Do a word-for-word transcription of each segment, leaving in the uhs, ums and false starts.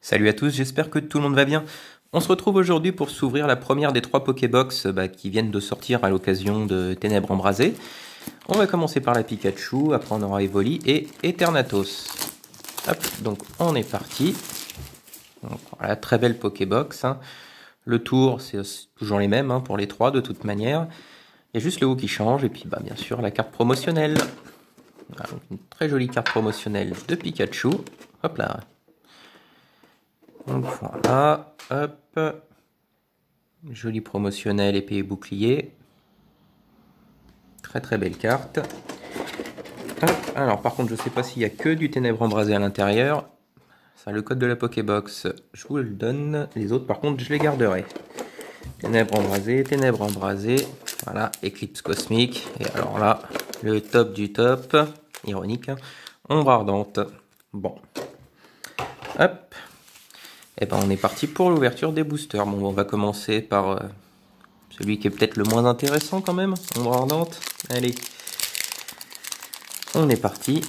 Salut à tous, j'espère que tout le monde va bien. On se retrouve aujourd'hui pour s'ouvrir la première des trois Pokébox bah, qui viennent de sortir à l'occasion de Ténèbres Embrasées. On va commencer par la Pikachu, après on aura Evoli et Eternatus. Hop, donc on est parti. Donc, voilà, très belle Pokébox. Hein. Le tour, c'est toujours les mêmes hein, pour les trois de toute manière. Il y a juste le haut qui change et puis bah, bien sûr la carte promotionnelle. Voilà, une très jolie carte promotionnelle de Pikachu. Hop là. Donc voilà, hop, joli promotionnel épée et bouclier, très très belle carte. Hop. Alors par contre je sais pas s'il y a que du Ténèbres Embrasées à l'intérieur, ça le code de la Pokébox, je vous le donne, les autres par contre je les garderai. Ténèbres Embrasées, Ténèbres Embrasées, voilà, éclipse cosmique, et alors là, le top du top, ironique, hein, ombre ardente, bon, hop. Et eh ben on est parti pour l'ouverture des boosters. Bon, on va commencer par euh, celui qui est peut-être le moins intéressant quand même, ombre ardente. Allez, on est parti.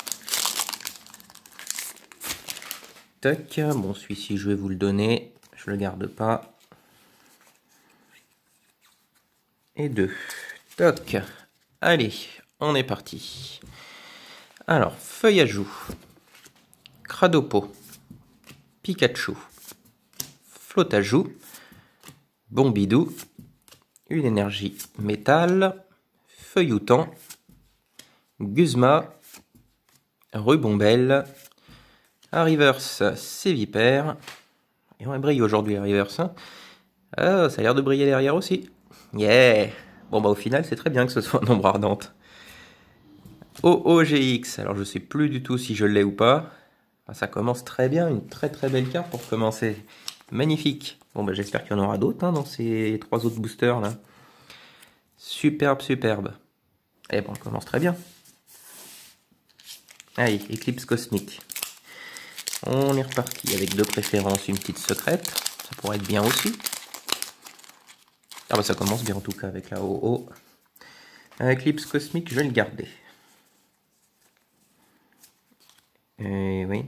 Tac, bon celui-ci je vais vous le donner, je le garde pas. Et deux. Toc. Allez, on est parti. Alors, feuille à joue. Cradopo. Pikachu, Flotajou, Bombidou, une énergie métal, Feuilloutant, Guzma, Rubombelle, Reverse, Sévipère, et on brille aujourd'hui la Reverse. Hein. Ah, ça a l'air de briller derrière aussi. Yeah. Bon bah au final c'est très bien que ce soit un ombre ardente. O O G X, alors je sais plus du tout si je l'ai ou pas. Ça commence très bien, une très très belle carte pour commencer. Magnifique. Bon bah j'espère qu'il y en aura d'autres hein, dans ces trois autres boosters là. Superbe, superbe. Et bon, on commence très bien. Allez, éclipse cosmique. On est reparti avec de préférence une petite secrète. Ça pourrait être bien aussi. Ah bah ça commence bien en tout cas avec la O O. Un éclipse cosmique, je vais le garder. Et oui.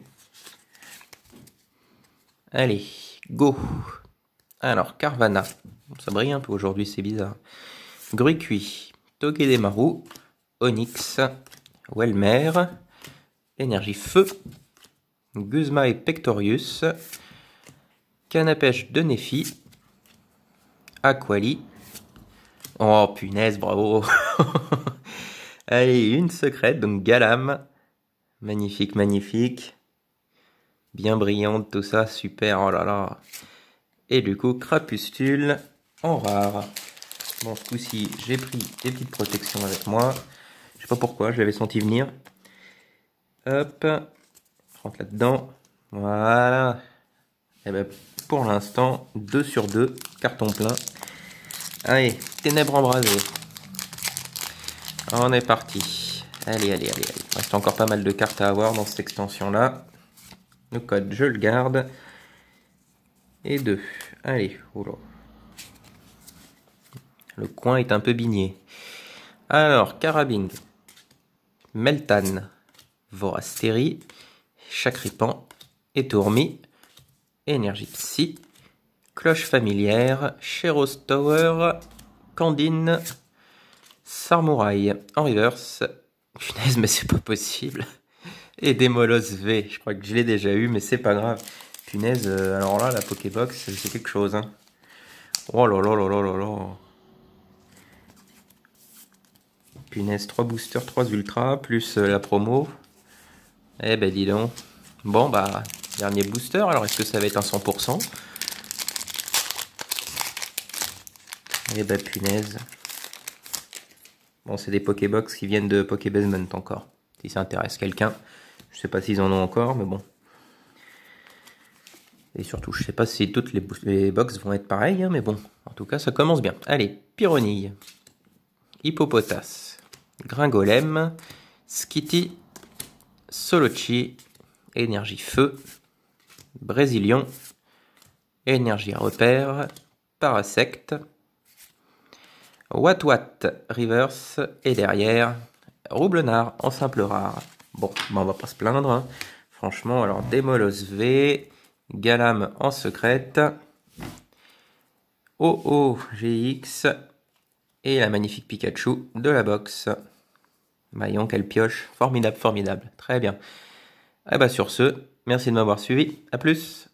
Allez, go. Alors, Carvana. Ça brille un peu aujourd'hui, c'est bizarre. Gruicui, Togedemaru, Onyx, Welmer, Énergie Feu, Guzma et Pectorius, Canapèche de Néphi, Aquali. Oh punaise, bravo. Allez, une secrète, donc Galam. Magnifique, magnifique. Bien brillante, tout ça, super, oh là là. Et du coup, Crapustule en rare. Bon, ce coup-ci, j'ai pris des petites protections avec moi. Je sais pas pourquoi, je l'avais senti venir. Hop, je rentre là-dedans. Voilà. Et ben, pour l'instant, deux sur deux, carton plein. Allez, Ténèbres Embrasées. On est parti. Allez, allez, allez, allez. Il reste encore pas mal de cartes à avoir dans cette extension-là. Le code, je le garde. Et deux. Allez, oula. Le coin est un peu bigné. Alors, Carabing, Meltan, Vorastéri, Chakripan, Étourmi, Énergie Psy, Cloche Familière, Cheros Tower, Candine, Sarmouraï en reverse. Punaise, mais c'est pas possible. Et Démolos V, je crois que je l'ai déjà eu, mais c'est pas grave. Punaise, euh, alors là, la Pokébox, c'est quelque chose. Hein. Oh là là là là là là. Punaise, trois boosters, trois ultras, plus euh, la promo. Eh ben dis donc. Bon bah, dernier booster, alors est-ce que ça va être un cent pour cent? Eh ben punaise. Bon, c'est des Pokébox qui viennent de Pokébasement encore. Si ça intéresse quelqu'un. Je sais pas s'ils en ont encore, mais bon. Et surtout, je sais pas si toutes les, les box vont être pareilles, hein, mais bon. En tout cas, ça commence bien. Allez, Pyronille. Hippopotas. Gringolem. Skitty. Solochi. Énergie Feu. Brésilion. Énergie Repère. Parasect. Watwat Reverse. Et derrière, Roublenard en simple rare. Bon, bah on va pas se plaindre. Hein. Franchement, alors Démolos V, Galam en secrète, O O G X et la magnifique Pikachu de la box. Voyons quelle pioche, formidable, formidable, très bien. Et bah sur ce, merci de m'avoir suivi, à plus.